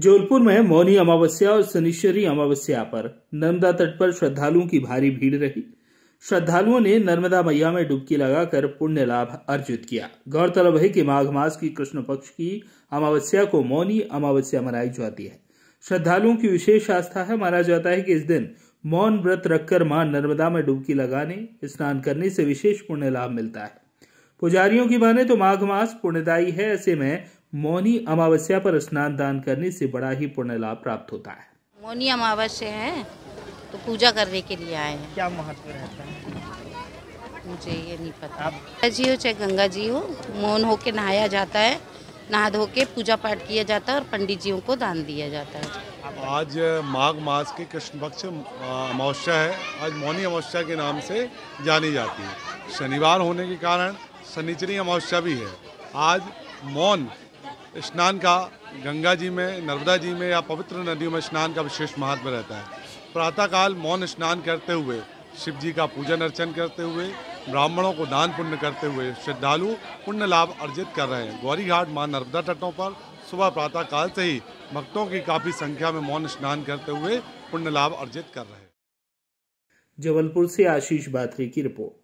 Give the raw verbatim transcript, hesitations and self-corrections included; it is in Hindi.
जबलपुर में मौनी अमावस्या और शनिश्चरी अमावस्या पर नर्मदा तट पर श्रद्धालुओं की भारी भीड़ रही। श्रद्धालुओं ने नर्मदा मैया में डुबकी लगाकर पुण्य लाभ अर्जित किया। गौरतलब है कि माघ मास की कृष्ण पक्ष की अमावस्या को मौनी अमावस्या मनाई जाती है। श्रद्धालुओं की विशेष आस्था है। माना जाता है कि इस दिन मौन व्रत रखकर मां नर्मदा में डुबकी लगाने, स्नान करने से विशेष पुण्य लाभ मिलता है। पुजारियों की माने तो माघ मास पुण्यदायी है। ऐसे में मौनी अमावस्या पर स्नान दान करने से बड़ा ही पुण्य लाभ प्राप्त होता है। मौनी अमावस्या है तो पूजा करने के लिए आए हैं। क्या महत्व रहता है? मुझे ये नहीं पता। आप जी हो चाहे गंगा जी हो, मौन होके नहाया जाता है, नहा धो के पूजा पाठ किया जाता है और पंडित जियों को दान दिया जाता है। आज माघ मास की कृष्ण पक्ष अमावस्या है। आज मौनी अमावस्या के नाम से जानी जाती है। शनिवार होने के कारण शनिचरी अमावस्या भी है। आज मौन स्नान का गंगा जी में, नर्मदा जी में या पवित्र नदियों में स्नान का विशेष महत्व रहता है। प्रातःकाल मौन स्नान करते हुए, शिव जी का पूजन अर्चन करते हुए, ब्राह्मणों को दान पुण्य करते हुए श्रद्धालु पुण्य लाभ अर्जित कर रहे हैं। गौरी घाट मां नर्मदा तटों पर सुबह प्रातःकाल से ही भक्तों की काफी संख्या में मौन स्नान करते हुए पुण्य लाभ अर्जित कर रहे हैं। जबलपुर से आशीष बाथरी की रिपोर्ट।